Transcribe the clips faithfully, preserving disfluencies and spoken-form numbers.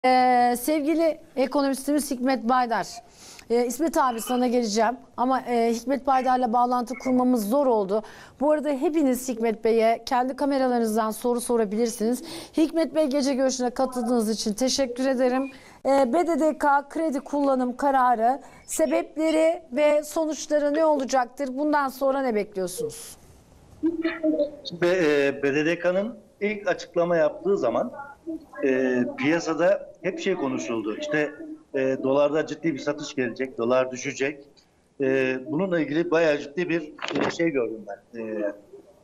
Ee, sevgili ekonomistimiz Hikmet Baydar. Ee, İsmet abi sana geleceğim ama e, Hikmet Baydar'la bağlantı kurmamız zor oldu. Bu arada hepiniz Hikmet Bey'e kendi kameralarınızdan soru sorabilirsiniz. Hikmet Bey, gece görüşüne katıldığınız için teşekkür ederim. Ee, B D D K kredi kullanım kararı, sebepleri ve sonuçları ne olacaktır? Bundan sonra ne bekliyorsunuz? B D D K'nın ilk açıklama yaptığı zaman e, piyasada hep şey konuşuldu. İşte e, dolarda ciddi bir satış gelecek, dolar düşecek. E, bununla ilgili bayağı ciddi bir e, şey gördüm ben. E,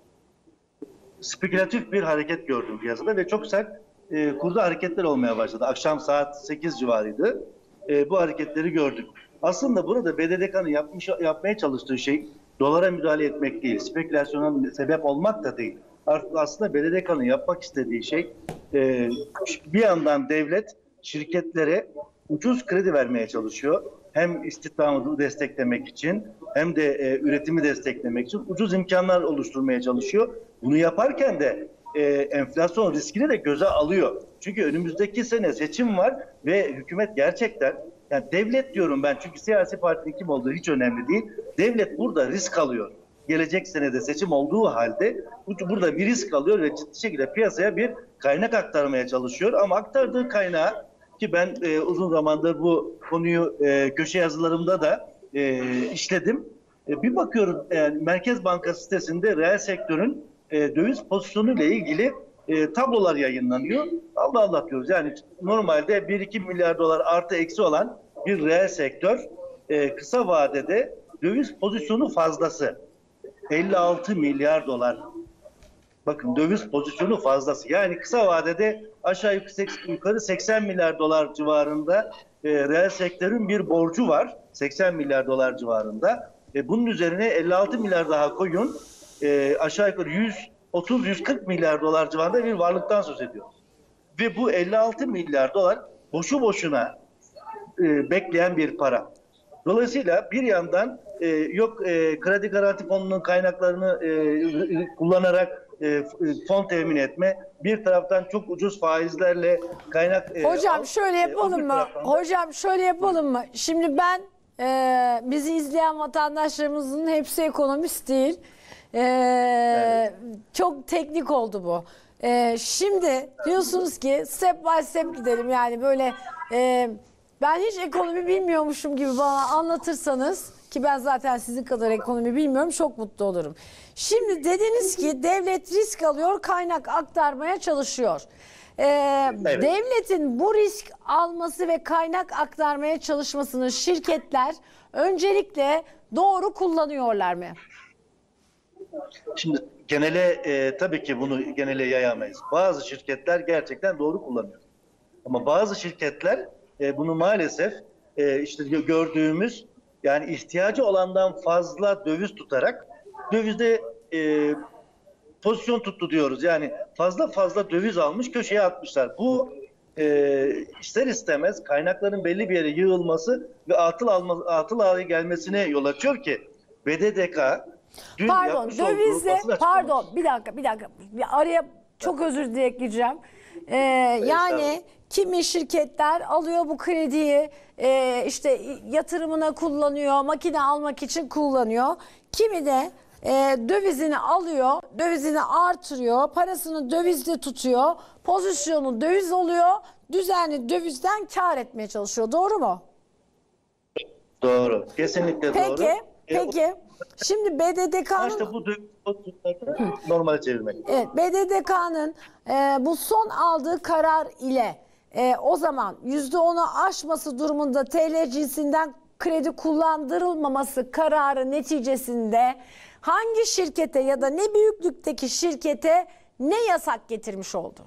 spekülatif bir hareket gördüm piyasada ve çok sert e, kurda hareketler olmaya başladı. Akşam saat sekiz civarıydı. E, bu hareketleri gördük. Aslında burada B D D K'nın yapmış yapmaya çalıştığı şey dolara müdahale etmek değil, spekülasyona sebep olmak da değil. Aslında B D D K'nın yapmak istediği şey e, bir yandan devlet şirketlere ucuz kredi vermeye çalışıyor. Hem istihdamı desteklemek için hem de e, üretimi desteklemek için ucuz imkanlar oluşturmaya çalışıyor. Bunu yaparken de e, enflasyon riskini de göze alıyor. Çünkü önümüzdeki sene seçim var ve hükümet gerçekten, yani devlet diyorum ben çünkü siyasi partinin kim olduğu hiç önemli değil. Devlet burada risk alıyor. Gelecek senede seçim olduğu halde burada bir risk alıyor ve ciddi şekilde piyasaya bir kaynak aktarmaya çalışıyor. Ama aktardığı kaynağı, ki ben e, uzun zamandır bu konuyu e, köşe yazılarımda da e, işledim. E, bir bakıyorum e, Merkez Bankası sitesinde reel sektörün e, döviz pozisyonu ile ilgili e, tablolar yayınlanıyor. Allah Allah diyoruz. Yani normalde bir iki milyar dolar artı eksi olan bir reel sektör e, kısa vadede döviz pozisyonu fazlası elli altı milyar dolar. Bakın, döviz pozisyonu fazlası. Yani kısa vadede aşağı yukarı seksen milyar dolar civarında e, reel sektörün bir borcu var. seksen milyar dolar civarında. E, bunun üzerine elli altı milyar daha koyun. E, aşağı yukarı yüz otuz yüz kırk milyar dolar civarında bir varlıktan söz ediyoruz. Ve bu elli altı milyar dolar boşu boşuna e, bekleyen bir para. Dolayısıyla bir yandan e, yok e, kredi garanti fonunun kaynaklarını e, kullanarak e, fon temin etme, bir taraftan çok ucuz faizlerle kaynak... E, Hocam al, şöyle yapalım e, mı? da... Hocam şöyle yapalım mı? Şimdi ben e, bizi izleyen vatandaşlarımızın hepsi ekonomist değil. E, evet. Çok teknik oldu bu. E, şimdi diyorsunuz ki step by step gidelim, yani böyle e, ben hiç ekonomi bilmiyormuşum gibi bana anlatırsanız, ki ben zaten sizin kadar ekonomi bilmiyorum, çok mutlu olurum. Şimdi dediniz ki devlet risk alıyor, kaynak aktarmaya çalışıyor. Ee, evet. Devletin bu risk alması ve kaynak aktarmaya çalışmasını şirketler öncelikle doğru kullanıyorlar mı? Şimdi genele e, tabii ki bunu genele yayamayız. Bazı şirketler gerçekten doğru kullanıyor. Ama bazı şirketler e, bunu maalesef e, işte gördüğümüz, yani ihtiyacı olandan fazla döviz tutarak dövizde e, pozisyon tuttu diyoruz. Yani fazla fazla döviz almış, köşeye atmışlar. Bu e, ister istemez kaynakların belli bir yere yığılması ve atıl alma, atıl hale gelmesine yol açıyor ki B D D K dün pardon dövizle pardon bir dakika bir dakika bir araya çok özür dileyeceğim. Ee, yani kimi şirketler alıyor bu krediyi, e, işte yatırımına kullanıyor, makine almak için kullanıyor. Kimi de e, dövizini alıyor, dövizini artırıyor, parasını dövizde tutuyor, pozisyonu döviz oluyor, düzenli dövizden kar etmeye çalışıyor. Doğru mu? Doğru, kesinlikle peki, doğru. Peki, peki. Şimdi B D D K'nın işte bu normale çevirmek. Evet, B D D K'nın e, bu son aldığı karar ile e, o zaman yüzde onu aşması durumunda T L cinsinden kredi kullandırılmaması kararı neticesinde hangi şirkete ya da ne büyüklükteki şirkete ne yasak getirmiş oldu?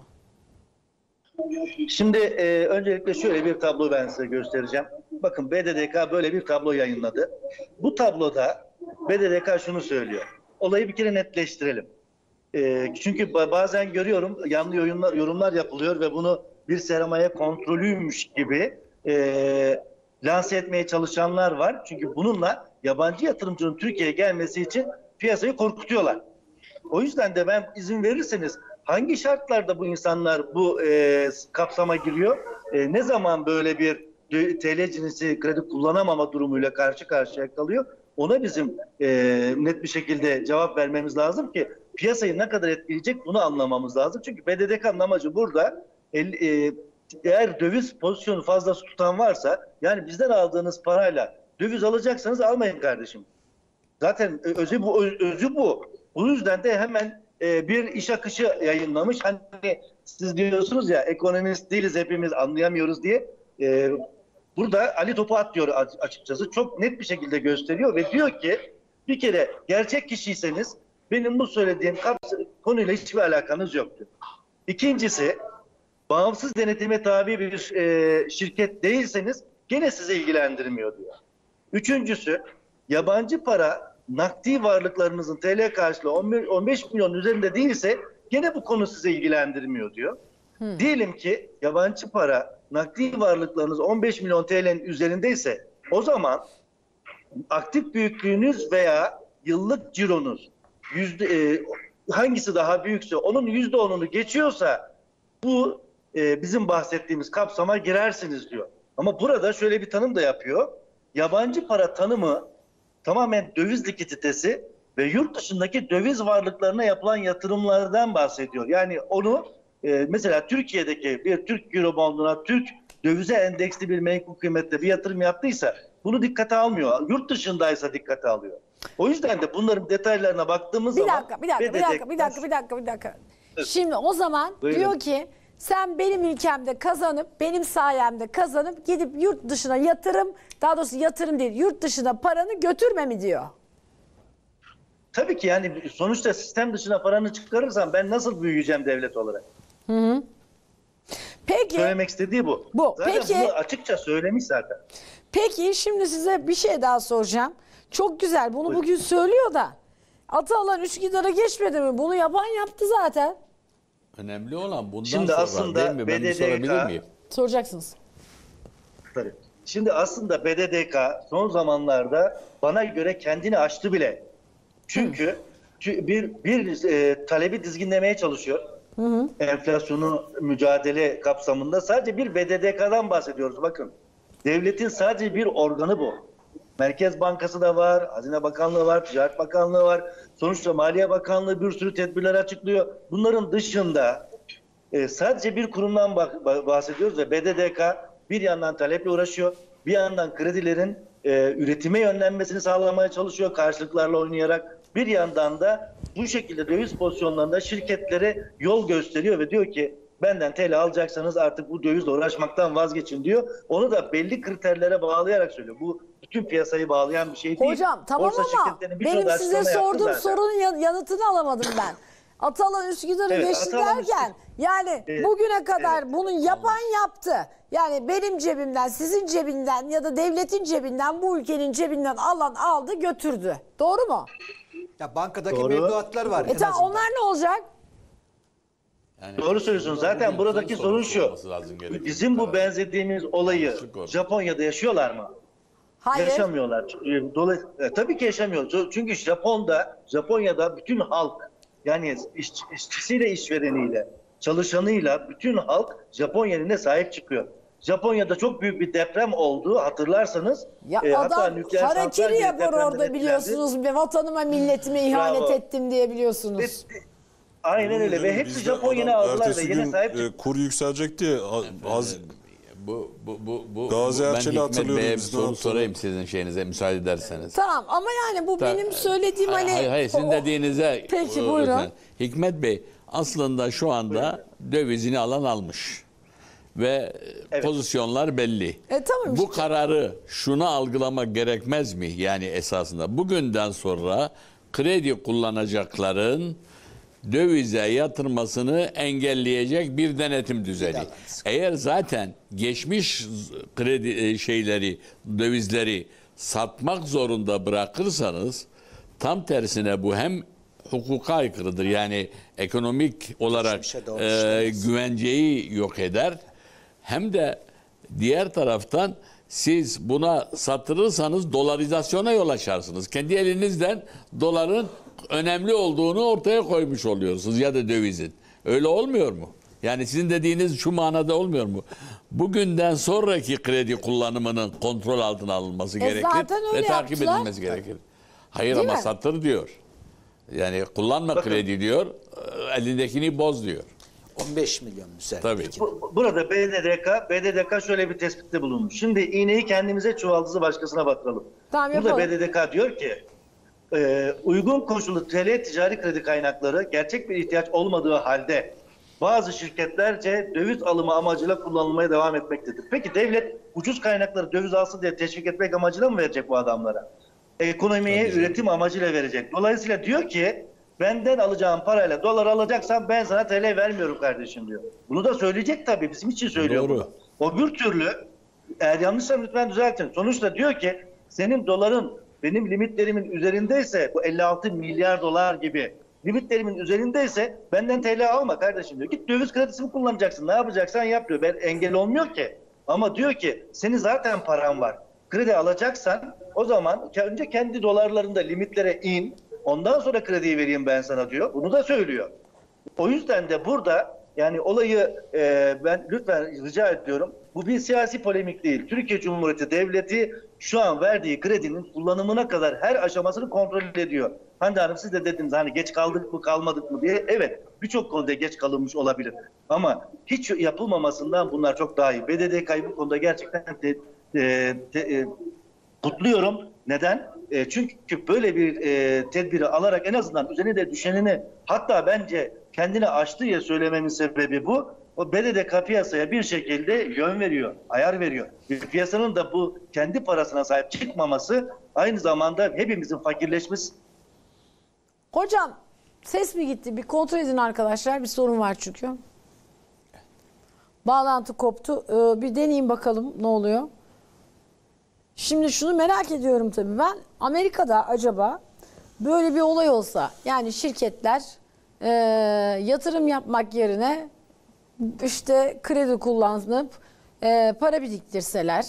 Şimdi e, öncelikle şöyle bir tablo ben size göstereceğim. Bakın, B D D K böyle bir tablo yayınladı. Bu tabloda B D D K şunu söylüyor. Olayı bir kere netleştirelim. E, çünkü bazen görüyorum yanlış yorumlar, yorumlar yapılıyor ve bunu bir sermaye kontrolüymüş gibi e, lanse etmeye çalışanlar var. Çünkü bununla yabancı yatırımcının Türkiye'ye gelmesi için piyasayı korkutuyorlar. O yüzden de ben izin verirseniz hangi şartlarda bu insanlar bu e, kapsama giriyor? e, ne zaman böyle bir T L cinsi kredi kullanamama durumuyla karşı karşıya kalıyor? Ona bizim e, net bir şekilde cevap vermemiz lazım ki piyasayı ne kadar etkileyecek bunu anlamamız lazım. Çünkü B D D K'nın amacı burada el, e, eğer döviz pozisyonu fazlası tutan varsa, yani bizden aldığınız parayla döviz alacaksanız almayın kardeşim. Zaten özü bu. Özü bu. Bu yüzden de hemen e, bir iş akışı yayınlamış. Hani siz diyorsunuz ya, ekonomist değiliz hepimiz, anlayamıyoruz diye. E, burada Ali topu atıyor açıkçası. Çok net bir şekilde gösteriyor ve diyor ki bir kere gerçek kişiyseniz benim bu söylediğim konuyla hiçbir alakanız yoktur. İkincisi, bağımsız denetime tabi bir e, şirket değilseniz gene sizi ilgilendirmiyor diyor. Üçüncüsü, yabancı para nakdi varlıklarınızın T L karşılığı on beş milyon üzerinde değilse gene bu konu sizi ilgilendirmiyor diyor. Hmm. Diyelim ki yabancı para nakdi varlıklarınız on beş milyon T L'nin üzerindeyse o zaman aktif büyüklüğünüz veya yıllık cironuz yüzde, e, hangisi daha büyükse onun yüzde onunu geçiyorsa bu e, bizim bahsettiğimiz kapsama girersiniz diyor. Ama burada şöyle bir tanım da yapıyor. Yabancı para tanımı tamamen döviz likiditesi ve yurt dışındaki döviz varlıklarına yapılan yatırımlardan bahsediyor. Yani onu e, mesela Türkiye'deki bir Türk Eurobond'una, Türk dövize endeksli bir menkul kıymette bir yatırım yaptıysa bunu dikkate almıyor. Yurt dışındaysa dikkate alıyor. O yüzden de bunların detaylarına baktığımız bir zaman... Dakika, bir dakika, bir dakika, bir dakika, bir dakika, bir dakika. Şimdi o zaman Buyurun. Diyor ki sen benim ülkemde kazanıp, benim sayemde kazanıp gidip yurt dışına yatırım, daha doğrusu yatırım değil, yurt dışına paranı götürme mi diyor? Tabii ki, yani sonuçta sistem dışına paranı çıkarırsan ben nasıl büyüyeceğim devlet olarak? Hı hı. Peki. Söylemek istediği bu. Bu. Zaten Peki, bunu açıkça söylemiş zaten. Peki şimdi size bir şey daha soracağım. Çok güzel, bunu Buyurun. bugün söylüyor da Atalan Üsküdar'a geçmedi mi? Bunu yapan yaptı zaten. Önemli olan bundan Şimdi sonra aslında değil mi? Ben B D D K bir sorabilir miyim? Soracaksınız. Tabii. Şimdi aslında B D D K son zamanlarda bana göre kendini aştı bile. Çünkü çünkü bir bir e, talebi dizginlemeye çalışıyor. Hı hı. Enflasyonu mücadele kapsamında sadece bir B D D K'dan bahsediyoruz. Bakın, devletin sadece bir organı bu. Merkez Bankası da var, Hazine Bakanlığı var, Ticaret Bakanlığı var. Sonuçta Maliye Bakanlığı bir sürü tedbirler açıklıyor. Bunların dışında e, sadece bir kurumdan bahsediyoruz ve B D D K bir yandan taleple uğraşıyor, bir yandan kredilerin e, üretime yönlenmesini sağlamaya çalışıyor karşılıklarla oynayarak. Bir yandan da bu şekilde döviz pozisyonlarında şirketlere yol gösteriyor ve diyor ki benden T L alacaksanız artık bu dövizle uğraşmaktan vazgeçin diyor. Onu da belli kriterlere bağlayarak söylüyor. Bu bütün piyasayı bağlayan bir şey değil. Hocam tamam Borsa ama benim size sorduğum sorunun yanıtını alamadım ben. Atalan Üsküdar'ı Evet, geçti Atalan derken yani Evet, bugüne kadar evet. bunu yapan yaptı. Yani benim cebimden, sizin cebinden ya da devletin cebinden, bu ülkenin cebinden alan aldı götürdü. Doğru mu? Ya bankadaki Doğru. mevduatlar var. E tamam, onlar ne olacak? Yani Doğru söylüyorsun. Zaten buradaki sorun şu. Bizim bu benzediğimiz olayı Japonya'da yaşıyorlar mı? Hayır. Yaşamıyorlar. Dolayısıyla e, tabii ki yaşamıyor. Çünkü Japon'da, Japonya'da bütün halk, yani iş, işçisiyle, işvereniyle, çalışanıyla bütün halk Japonya'nın sahip çıkıyor. Japonya'da çok büyük bir deprem oldu, hatırlarsanız. Ya e, adam harakiri yapar orada, biliyorsunuz. Vatanıma, milletime ihanet Bravo. ettim diye biliyorsunuz. Ve, aynen öyle ve hepsi Japonya'ya aldılar ve yine sahip çıktı. E, kur yükselecek diye az, Bu bu bu bu Gazi bu- ben Erçel'i Hikmet hatırlıyorum Bey'e bir biz, ne soru yapalım? sorayım sizin şeyinize müsaade ederseniz. Tamam ama yani bu Ta- benim söylediğim hayır, hani... Hayır, hayır sizin O- dediğinize... Peki, o- buyurun. özen- Hikmet Bey aslında şu anda dövizini alan almış. Ve Evet. pozisyonlar belli. E, tamam Bu işte. kararı şuna algılamak gerekmez mi? Yani esasında bugünden sonra kredi kullanacakların dövize yatırmasını engelleyecek bir denetim düzeni. Eğer zaten geçmiş kredi şeyleri, dövizleri satmak zorunda bırakırsanız tam tersine bu hem hukuka aykırıdır. Yani ekonomik olarak Geçmişe doğru e, işlemez. güvenceyi yok eder. Hem de diğer taraftan siz buna satırırsanız dolarizasyona yol açarsınız. Kendi elinizden doların önemli olduğunu ortaya koymuş oluyorsunuz ya da dövizin. Öyle olmuyor mu? Yani sizin dediğiniz şu manada olmuyor mu? Bugünden sonraki kredi kullanımının kontrol altına alınması E gerekir zaten öyle ve takip yaptılar. edilmesi gerekir. Hayır Değil ama mi? satır diyor. Yani kullanma Bakın. kredi diyor, elindekini boz diyor. on beş milyon müsaade. Tabii. Bu- Burada B D D K, B D D K şöyle bir tespitte bulunmuş. Şimdi iğneyi kendimize, çuvaldızı başkasına batıralım. Tamam, Burada yapalım. B D D K diyor ki e, uygun koşullu T L ticari kredi kaynakları gerçek bir ihtiyaç olmadığı halde bazı şirketlerce döviz alımı amacıyla kullanılmaya devam etmektedir. Peki devlet ucuz kaynakları döviz alsın diye teşvik etmek amacıyla mı verecek bu adamlara? Ekonomiye Tabii canım. üretim amacıyla verecek. Dolayısıyla diyor ki benden alacağım parayla dolar alacaksan ben sana T L vermiyorum kardeşim diyor. Bunu da söyleyecek tabii, bizim için söylüyor Doğru. bunu. O bir türlü, eğer yanlışsam lütfen düzeltin. Sonuçta diyor ki senin doların benim limitlerimin üzerindeyse, bu elli altı milyar dolar gibi limitlerimin üzerindeyse benden T L alma kardeşim diyor. Git döviz kredisini kullanacaksın, ne yapacaksan yap diyor. Ben engel olmuyor ki. Ama diyor ki senin zaten paran var. Kredi alacaksan o zaman önce kendi dolarlarında limitlere in. Ondan sonra krediyi vereyim ben sana diyor. Bunu da söylüyor. O yüzden de burada yani olayı e, ben lütfen rica ediyorum. Bu bir siyasi polemik değil. Türkiye Cumhuriyeti Devleti şu an verdiği kredinin kullanımına kadar her aşamasını kontrol ediyor. Hande Hanım siz de dediniz hani geç kaldık mı kalmadık mı diye. Evet, birçok konuda geç kalınmış olabilir. Ama hiç yapılmamasından bunlar çok daha iyi. B D D K'yı bu konuda gerçekten te, e, te, e, kutluyorum. Neden? E, çünkü böyle bir e, tedbiri alarak en azından üzerine düşenini, hatta bence kendini aştı diye söylememin sebebi bu. O B D D K piyasaya bir şekilde yön veriyor, ayar veriyor. Piyasanın da bu kendi parasına sahip çıkmaması aynı zamanda hepimizin fakirleşmesi. Hocam ses mi gitti? Bir kontrol edin arkadaşlar. Bir sorun var çünkü. Bağlantı koptu. Ee, bir deneyin bakalım ne oluyor. Şimdi şunu merak ediyorum tabii ben. Amerika'da acaba böyle bir olay olsa, yani şirketler e, yatırım yapmak yerine işte kredi kullanıp e, para biriktirseler,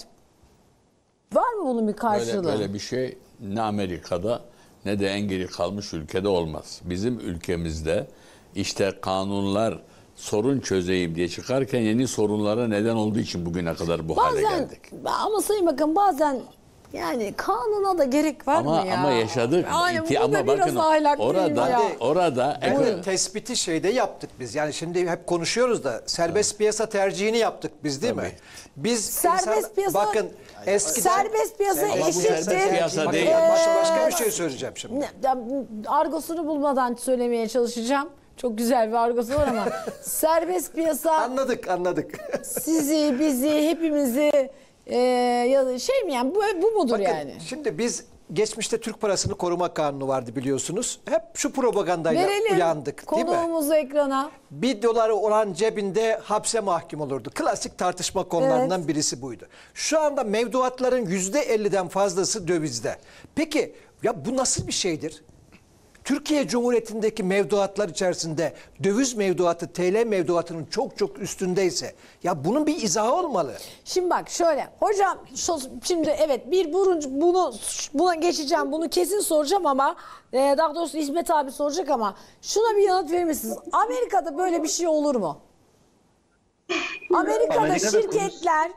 var mı bunun bir karşılığı? Böyle, böyle bir şey ne Amerika'da ne de en geri kalmış ülkede olmaz. Bizim ülkemizde işte kanunlar sorun çözeyim diye çıkarken yeni sorunlara neden olduğu için bugüne kadar bu hale Bazen geldik. ama Sayın Bakan bazen yani kanuna da gerek var Ama mı ya? ama yaşadık. Yani İti- bu da ama biraz bakın ahlak değil mi orada ya? orada Bakın tespiti şeyde yaptık biz. Yani şimdi hep konuşuyoruz da serbest piyasa tercihini yaptık biz değil mi? Tabii. Biz Serbest insan- piyasa- bakın eskiden Serbest piyasa Ama bu eşittir. serbest piyasa Bakın, değil. başka, başka bir şey söyleyeceğim şimdi. Ne- ya, argosunu bulmadan söylemeye çalışacağım. Çok güzel bir argosu var ama serbest piyasa Anladık, anladık. sizi, bizi, hepimizi e, ya da şey mi yani bu, bu mudur Bakın, yani? şimdi biz geçmişte Türk Parasını Koruma Kanunu vardı biliyorsunuz. Hep şu propagandayla Verelim uyandık değil mi? konuğumuzu ekrana. Bir doları olan cebinde hapse mahkum olurdu. Klasik tartışma konularından Evet. birisi buydu. Şu anda mevduatların yüzde elliden fazlası dövizde. Peki ya bu nasıl bir şeydir? Türkiye Cumhuriyeti'ndeki mevduatlar içerisinde döviz mevduatı T L mevduatının çok çok üstündeyse ya bunun bir izahı olmalı. Şimdi bak şöyle hocam şu- şimdi evet bir buruncu bunu buna geçeceğim, bunu kesin soracağım ama e, daha doğrusu İsmet abi soracak ama şuna bir yanıt verir misiniz? Amerika'da böyle bir şey olur mu? Amerika'da, Amerika'da şirketler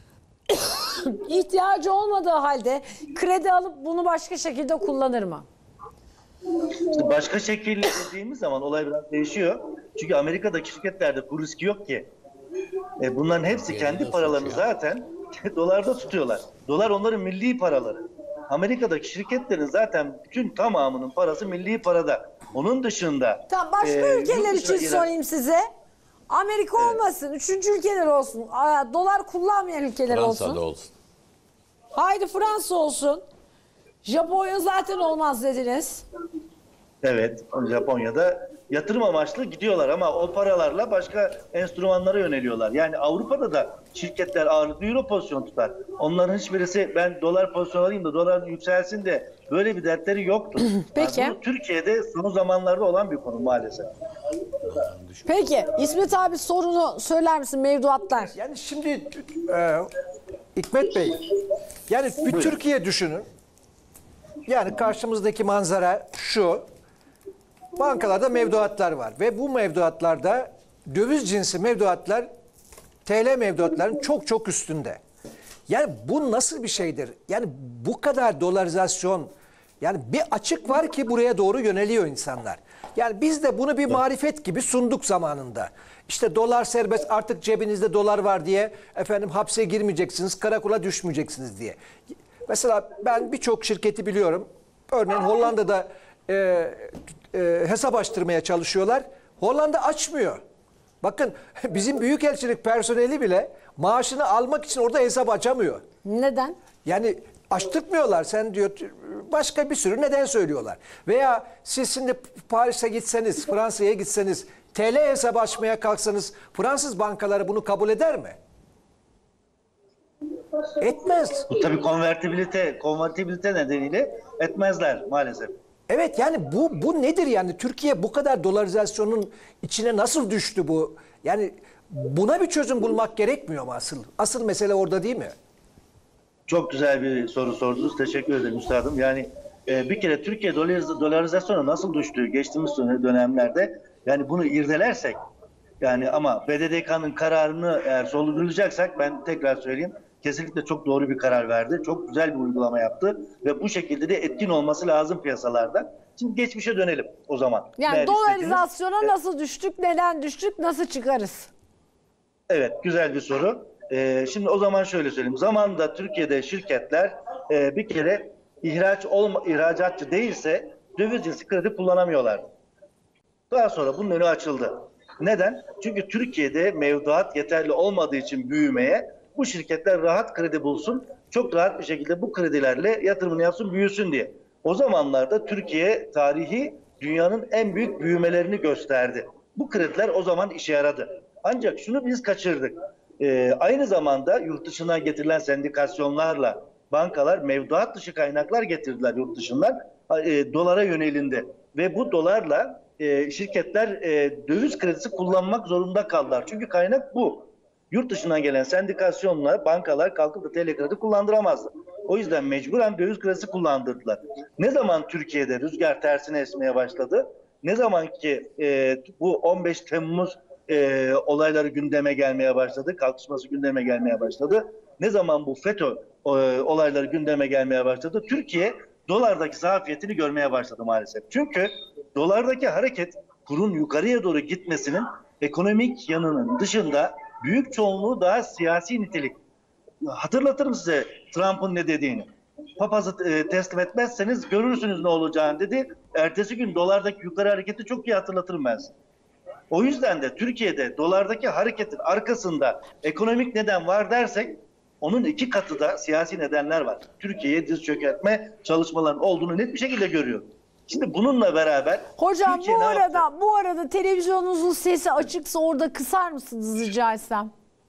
ihtiyacı olmadığı halde kredi alıp bunu başka şekilde kullanır mı? İşte başka şekilde dediğimiz zaman olay biraz değişiyor. Çünkü Amerika'daki şirketlerde kur riski yok ki. E bunların hepsi kendi paralarını zaten dolarda tutuyorlar. Dolar onların milli paraları. Amerika'daki şirketlerin zaten bütün tamamının parası milli parada. Onun dışında... Tamam başka e, ülkeler yurt için dışına giren- sorayım size. Amerika olmasın, üçüncü ülkeler olsun, aa, dolar kullanmayan ülkeler Fransa'da olsun. olsun. Haydi Fransa olsun. Japonya zaten olmaz dediniz. Evet, Japonya'da yatırım amaçlı gidiyorlar ama o paralarla başka enstrümanlara yöneliyorlar. Yani Avrupa'da da şirketler ağırlıklı euro pozisyon tutar. Onların hiçbirisi ben dolar pozisyon alayım da dolar yükselsin de böyle bir dertleri yoktur. Peki. Yani bu Türkiye'de son zamanlarda olan bir konu maalesef. Peki İsmet abi sorunu söyler misin mevduatlar? Yani şimdi e, Hikmet Bey yani bir Buyurun. Türkiye düşünün. Yani karşımızdaki manzara şu. Bankalarda mevduatlar var ve bu mevduatlarda döviz cinsi mevduatlar T L mevduatların çok çok üstünde. Yani bu nasıl bir şeydir? Yani bu kadar dolarizasyon, yani bir açık var ki buraya doğru yöneliyor insanlar. Yani biz de bunu bir marifet gibi sunduk zamanında. İşte dolar serbest, artık cebinizde dolar var diye efendim hapse girmeyeceksiniz, karakola düşmeyeceksiniz diye. Mesela ben birçok şirketi biliyorum. Örneğin Hollanda'da e, e, hesap açtırmaya çalışıyorlar. Hollanda açmıyor. Bakın bizim büyükelçilik personeli bile maaşını almak için orada hesap açamıyor. Neden? Yani açtırtmıyorlar. Sen diyor, başka bir sürü neden söylüyorlar. Veya siz şimdi Paris'e gitseniz, Fransa'ya gitseniz, T L hesabı açmaya kalksanız Fransız bankaları bunu kabul eder mi? Etmez. Bu tabii konvertibilite, konvertibilite nedeniyle etmezler maalesef. Evet, yani bu bu nedir yani? Türkiye bu kadar dolarizasyonun içine nasıl düştü bu? Yani buna bir çözüm bulmak gerekmiyor mu asıl? Asıl mesele orada değil mi? Çok güzel bir soru sordunuz. Teşekkür ederim üstadım. Yani e, bir kere Türkiye dolariz dolarizasyona nasıl düştüğü geçtiğimiz dönemlerde, yani bunu irdelersek, yani ama B D D K'nın kararını eğer sorgulayacaksak, ben tekrar söyleyeyim, kesinlikle çok doğru bir karar verdi. Çok güzel bir uygulama yaptı ve bu şekilde de etkin olması lazım piyasalarda. Şimdi geçmişe dönelim o zaman. Yani Eğer dolarizasyona istediğiniz- nasıl düştük, neden düştük, nasıl çıkarız? Evet, güzel bir soru. Ee, şimdi o zaman şöyle söyleyeyim. Zamanında Türkiye'de şirketler e, bir kere ihraç olma, ihracatçı değilse döviz cinsi kredi kullanamıyorlar. Daha sonra bunun önü açıldı. Neden? Çünkü Türkiye'de mevduat yeterli olmadığı için büyümeye, bu şirketler rahat kredi bulsun, çok rahat bir şekilde bu kredilerle yatırımını yapsın, büyüsün diye. O zamanlarda Türkiye tarihi dünyanın en büyük büyümelerini gösterdi. Bu krediler o zaman işe yaradı. Ancak şunu biz kaçırdık. Ee, aynı zamanda yurt dışından getirilen sendikasyonlarla bankalar mevduat dışı kaynaklar getirdiler yurt dışından, e, dolara yönelindi. Ve bu dolarla e, şirketler e, döviz kredisi kullanmak zorunda kaldılar. Çünkü kaynak bu. Yurt dışından gelen sendikasyonla bankalar kalkıp da T L kredi kullandıramazdı. O yüzden mecburen döviz kredisi kullandırdılar. Ne zaman Türkiye'de rüzgar tersine esmeye başladı? Ne zaman ki e, bu on beş Temmuz e, olayları gündeme gelmeye başladı, kalkışması gündeme gelmeye başladı. Ne zaman bu FETÖ e, olayları gündeme gelmeye başladı? Türkiye dolardaki zafiyetini görmeye başladı maalesef. Çünkü dolardaki hareket, kurun yukarıya doğru gitmesinin ekonomik yanının dışında büyük çoğunluğu daha siyasi nitelik. Hatırlatırım size Trump'ın ne dediğini. Papazı e, teslim etmezseniz görürsünüz ne olacağını dedi. Ertesi gün dolardaki yukarı hareketi çok iyi hatırlatırım ben size. O yüzden de Türkiye'de dolardaki hareketin arkasında ekonomik neden var dersek, onun iki katı da siyasi nedenler var. Türkiye'ye diz çökertme çalışmalarının olduğunu net bir şekilde görüyor. Şimdi bununla beraber Hocam Türkiye bu ne arada yaptı? bu arada televizyonunuzun sesi açıksa orada kısar mısınız rica etsem?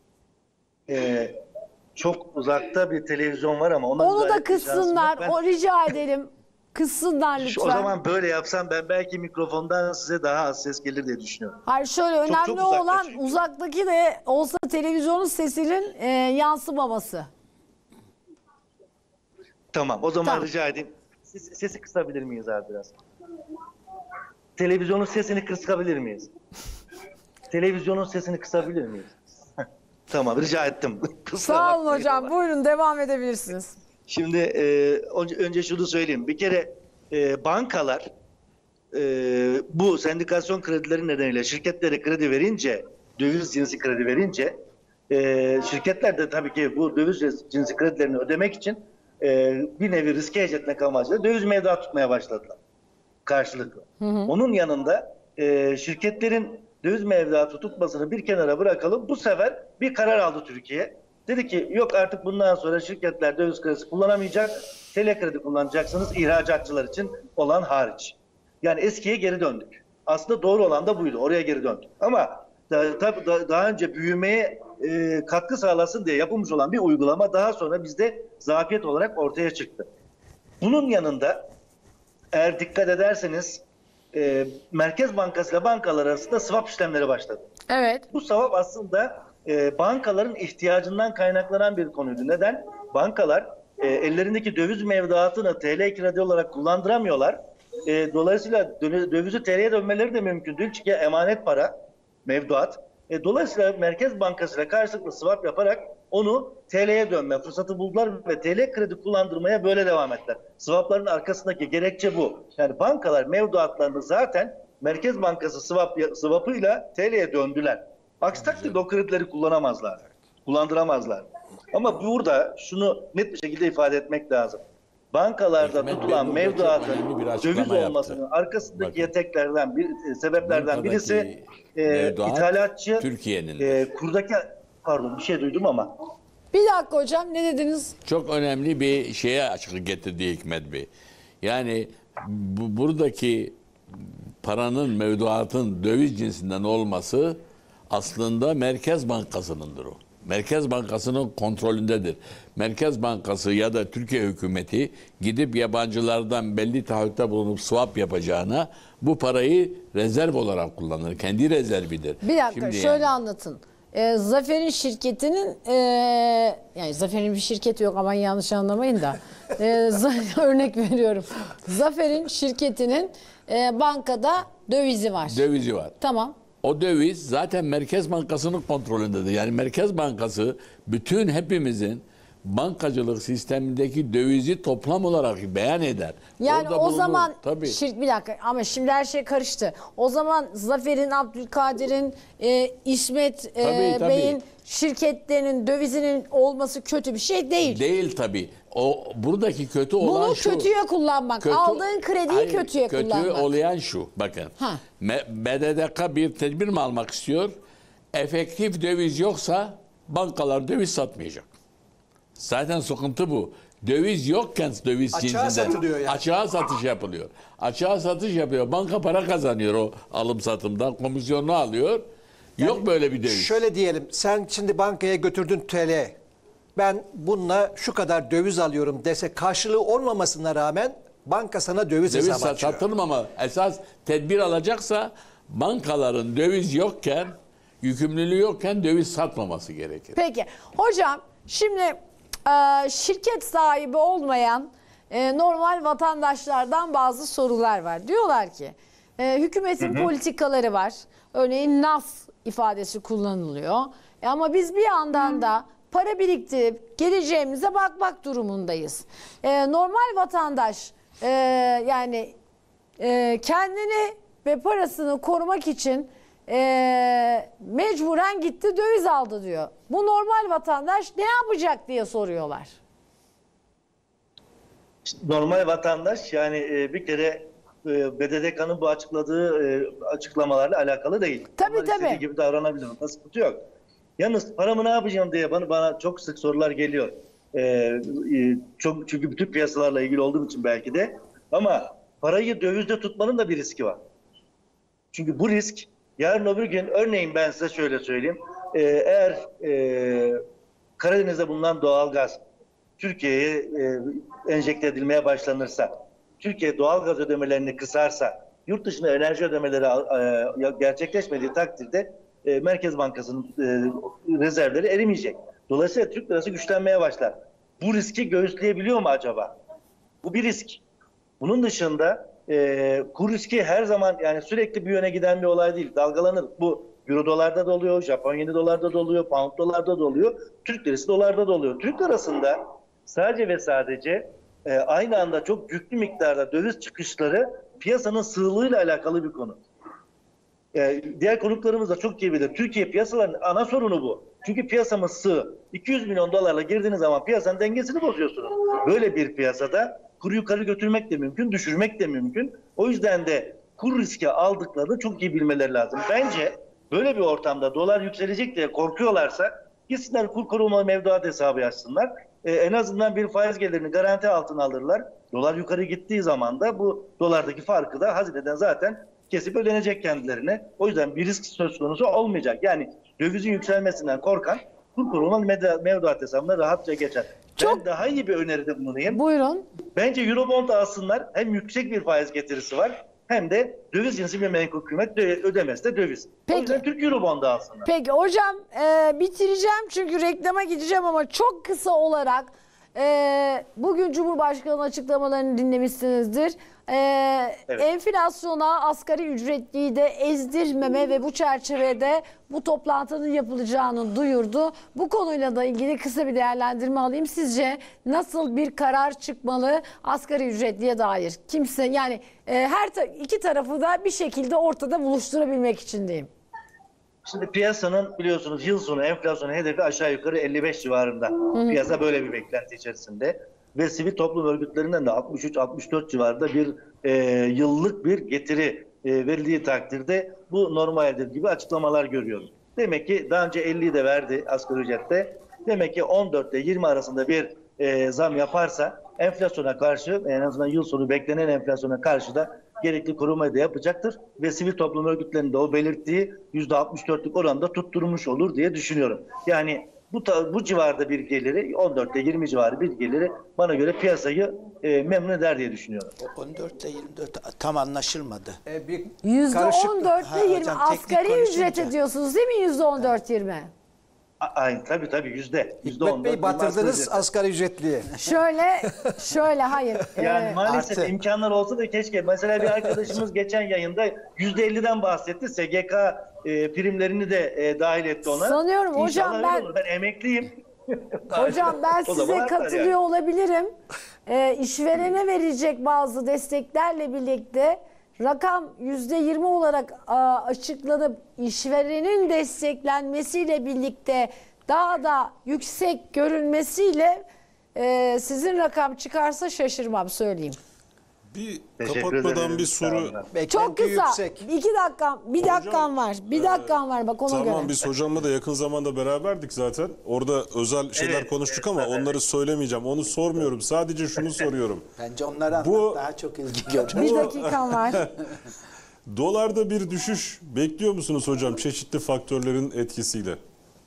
Ee, çok uzakta bir televizyon var ama ona Onu müdahale da etme şansım kıssınlar. yok. Ben- O rica edelim. Kıssınlar Şu- lütfen. O zaman böyle yapsam ben belki mikrofondan size daha az ses gelir diye düşünüyorum. Hayır, şöyle Çok- önemli çok uzakta olan çünkü. uzaktaki de olsa televizyonun sesinin e, yansımaması. Tamam, o zaman Tamam. rica edeyim. Sesi, sesi kısabilir miyiz abi biraz? Televizyonun sesini kısabilir miyiz? Televizyonun sesini kısabilir miyiz? Tamam, rica ettim. Kusura Sağ olun bakmayın hocam. ama. Buyurun devam edebilirsiniz. Şimdi e, önce, önce şunu söyleyeyim. Bir kere e, bankalar e, bu sendikasyon kredileri nedeniyle şirketlere kredi verince, döviz cinsi kredi verince, e, şirketler de tabii ki bu döviz cinsi kredilerini ödemek için e, bir nevi riske etmek amacıyla döviz mevduat tutmaya başladılar karşılıklı. Hı hı. Onun yanında e, şirketlerin döviz mevduatı tutmasını bir kenara bırakalım. Bu sefer bir karar aldı Türkiye. Dedi ki yok, artık bundan sonra şirketler döviz kredisi kullanamayacak. T L kredi kullanacaksınız, ihracatçılar için olan hariç. Yani eskiye geri döndük. Aslında doğru olan da buydu. Oraya geri döndük. Ama da, tabii da, daha önce büyümeye e, katkı sağlasın diye yapılmış olan bir uygulama daha sonra bizde zafiyet olarak ortaya çıktı. Bunun yanında eğer dikkat ederseniz e, Merkez Bankası ile bankalar arasında swap işlemleri başladı. Evet. Bu swap aslında e, bankaların ihtiyacından kaynaklanan bir konuydu. Neden? Bankalar e, ellerindeki döviz mevduatını T L kredi olarak kullandıramıyorlar. E, dolayısıyla dövizi T L'ye dönmeleri de mümkün değil. Çünkü emanet para. mevduat. E, dolayısıyla Merkez Bankası ile karşılıklı swap yaparak onu T L'ye dönme fırsatı buldular ve T L kredi kullandırmaya böyle devam ettiler. Swapların arkasındaki gerekçe bu. Yani bankalar mevduatlarını zaten Merkez Bankası swap, swap'ıyla T L'ye döndüler. Aksi takdirde o kredileri kullanamazlar. Kullandıramazlar. Ama burada şunu net bir şekilde ifade etmek lazım. Bankalarda Hikmet Bey tutulan burada çok mevduatın önemli bir açıklama döviz olmasının yaptı. arkasındaki Bakın. yeteklerden bir sebeplerden birisi Bankadaki e, mevduat ithalatçı Türkiye'nin. e, kurdaki pardon bir şey duydum ama Bir dakika hocam, ne dediniz? Çok önemli bir şeye açıklık getirdi Hikmet Bey. Yani bu, buradaki paranın, mevduatın döviz cinsinden olması aslında Merkez Bankası'nındır o. Merkez Bankası'nın kontrolündedir. Merkez Bankası ya da Türkiye hükümeti gidip yabancılardan belli taahhütte bulunup swap yapacağına bu parayı rezerv olarak kullanır. Kendi rezervidir. Bir dakika Şimdi şöyle yani- anlatın. Ee, Zafer'in şirketinin e, yani Zafer'in bir şirketi yok, aman yanlış anlamayın da e, za- örnek veriyorum. Zafer'in şirketinin e, bankada dövizi var. Dövizi var. Tamam. O döviz zaten Merkez Bankası'nın kontrolündedir. Yani Merkez Bankası bütün hepimizin bankacılık sistemindeki dövizi toplam olarak beyan eder. Yani Orada o bulunur. zaman Tabii. şir- bir dakika ama şimdi her şey karıştı. O zaman Zafer'in, Abdülkadir'in, e, İsmet e, Tabii, tabii. Bey'in şirketlerinin dövizinin olması kötü bir şey değil. Değil tabii. O buradaki kötü olan Bunu şu. kötüye kullanmak. Kötü- Aldığın krediyi Hayır, kötüye kötü kullanmak. olayan şu. Bakın. Ha. Me- B D D K bir tedbir mi almak istiyor? Efektif döviz yoksa bankalar döviz satmayacak. Zaten sıkıntı bu. Döviz yokken döviz Açığa cinsinden satılıyor yani. açığa satış yapılıyor. Açığa satış yapıyor. Banka para kazanıyor o alım satımdan. Komisyonunu alıyor. Yok böyle bir döviz. Şöyle diyelim, sen şimdi bankaya götürdün T L. Ben bununla şu kadar döviz alıyorum dese, karşılığı olmamasına rağmen banka sana döviz, Döviz hesabı açıyor. satılır ama esas tedbir alacaksa bankaların döviz yokken, yükümlülüğü yokken döviz satmaması gerekir. Peki hocam, şimdi e, şirket sahibi olmayan e, normal vatandaşlardan bazı sorular var. Diyorlar ki e, hükümetin politikaları var. Örneğin nas ifadesi kullanılıyor. E, ama biz bir yandan da para biriktirip geleceğimize bakmak durumundayız. E, normal vatandaş e, yani e, kendini ve parasını korumak için e, mecburen gitti döviz aldı diyor. Bu normal vatandaş ne yapacak diye soruyorlar. normal vatandaş yani e, bir kere e, B D D K'nın bu açıkladığı e, açıklamalarla alakalı değil. Tabii, Onlar istediği tabii. gibi davranabilir. Onda sıkıntı yok. Yalnız paramı ne yapacağım diye bana, bana çok sık sorular geliyor. E, e, çok çünkü bütün piyasalarla ilgili olduğum için belki de. Ama parayı dövizde tutmanın da bir riski var. Çünkü bu risk yarın öbür gün, örneğin ben size şöyle söyleyeyim. E, eğer e, Karadeniz'de bulunan doğalgaz Türkiye'ye e, enjekte edilmeye başlanırsa, Türkiye doğalgaz ödemelerini kısarsa, yurt dışında enerji ödemeleri e, gerçekleşmediği takdirde e, Merkez Bankası'nın e, rezervleri erimeyecek. Dolayısıyla Türk lirası güçlenmeye başlar. Bu riski göğüsleyebiliyor mu acaba? Bu bir risk. Bunun dışında e, kur riski her zaman, yani sürekli bir yöne giden bir olay değil. Dalgalanır. Bu Euro dolarda da oluyor, Japon yeni dolarda da oluyor, Pound dolarda da oluyor, Türk lirası dolarda da oluyor. Türk lirasında sadece ve sadece e, aynı anda çok yüklü miktarda döviz çıkışları piyasanın sığlığıyla alakalı bir konu. E, diğer konuklarımız da çok iyi bilir. Türkiye piyasalarının ana sorunu bu. Çünkü piyasamız sığ. iki yüz milyon dolarla girdiğiniz zaman piyasanın dengesini bozuyorsunuz. Böyle bir piyasada kuru yukarı götürmek de mümkün, düşürmek de mümkün. O yüzden de kur riski aldıklarını çok iyi bilmeleri lazım. Bence böyle bir ortamda dolar yükselecek diye korkuyorlarsa gitsinler kur koruma mevduat hesabı açsınlar. Ee, en azından bir faiz gelirini garanti altına alırlar. Dolar yukarı gittiği zaman da bu dolardaki farkı da hazineden zaten kesip ödenecek kendilerine. O yüzden bir risk söz konusu olmayacak. Yani dövizin yükselmesinden korkan kur koruma mevduat hesabına rahatça geçer. Çok- Ben daha iyi bir öneride bulunayım. Buyurun. Bence Eurobond alsınlar. Hem yüksek bir faiz getirisi var, hem de döviz cinsi bir menkul kıymet dö- ödemesi de döviz. Peki. O yüzden Türk Eurobond'u alsınlar. Peki hocam, e, bitireceğim çünkü reklama gideceğim ama çok kısa olarak e, bugün Cumhurbaşkanı açıklamalarını dinlemişsinizdir. E, Evet. Enflasyona, asgari ücretliyi de ezdirmeme ve bu çerçevede bu toplantının yapılacağını duyurdu. Bu konuyla da ilgili kısa bir değerlendirme alayım. Sizce nasıl bir karar çıkmalı asgari ücretliye dair? Kimse yani e, her ta- iki tarafı da bir şekilde ortada buluşturabilmek için diyeyim. Şimdi piyasanın biliyorsunuz yıl sonu enflasyon hedefi aşağı yukarı elli beş civarında. Piyasa böyle bir beklenti içerisinde. Ve sivil toplum örgütlerinden de altmış üç altmış dört civarında bir e, yıllık bir getiri e, verildiği takdirde bu normaldir gibi açıklamalar görüyorum. Demek ki daha önce elliyi de verdi asgari ücrette. Demek ki on dört ile yirmi arasında bir e, zam yaparsa enflasyona karşı, en azından yıl sonu beklenen enflasyona karşı da gerekli korumayı da yapacaktır. Ve sivil toplum örgütlerinin de o belirttiği yüzde altmış dörtlük oranda tutturmuş olur diye düşünüyorum. Yani bu bu civarda bir geliri, on dört ile yirmi civarı bir geliri bana göre piyasayı e, memnun eder diye düşünüyorum. on dört ile yirmi dört tam anlaşılmadı. E, bir yüzde karışık- on dört Ha, ile yirmi hocam, teknik asgari konuşunca. ücret ediyorsunuz değil mi yüzde on dört yirmi? A- Aynı tabii tabii yüzde. yüzde on Hikmet dört, Bey batırdınız asgari asgari ücretliye. Şöyle şöyle hayır. Yani Ee, maalesef artı- imkanlar olsa da keşke. Mesela bir arkadaşımız geçen yayında yüzde elliden bahsetti. S G K e, primlerini de e, dahil etti ona. Sanıyorum hocam İnşallah öyle ben- olur. Ben emekliyim. Hocam ben O da size var katılıyor yani. olabilirim. Ee, işverene verecek bazı desteklerle birlikte rakam yüzde yirmi olarak aa, açıklanıp işverenin desteklenmesiyle birlikte daha da yüksek görünmesiyle e, sizin rakam çıkarsa şaşırmam söyleyeyim. Bir Teşekkür kapatmadan ederim. bir Sağ soru. olun. Beklenti Çok kısa. yüksek. İki dakika, bir dakikam var. Bir dakikam var bak ona Tamam göre. biz hocamla da yakın zamanda beraberdik zaten. Orada özel şeyler Evet, konuştuk evet, ama evet. onları söylemeyeceğim. Onu sormuyorum. Sadece şunu soruyorum. Bence onları anlat Bu- daha çok ilgi görür. Bir dakikam var. Dolarda bir düşüş bekliyor musunuz hocam çeşitli faktörlerin etkisiyle?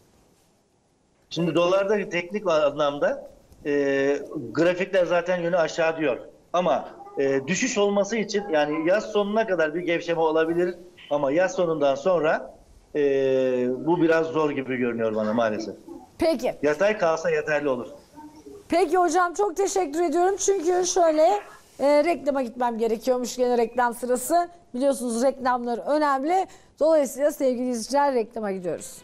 Şimdi dolarda teknik anlamda e, grafikler zaten yönü aşağı diyor. Ama e, düşüş olması için yani yaz sonuna kadar bir gevşeme olabilir. Ama yaz sonundan sonra e, bu biraz zor gibi görünüyor bana maalesef. Peki. Yatay kalsa yeterli olur. Peki hocam çok teşekkür ediyorum. Çünkü şöyle e, reklama gitmem gerekiyormuş gene reklam sırası. Biliyorsunuz reklamlar önemli. Dolayısıyla sevgili izleyiciler reklama gidiyoruz.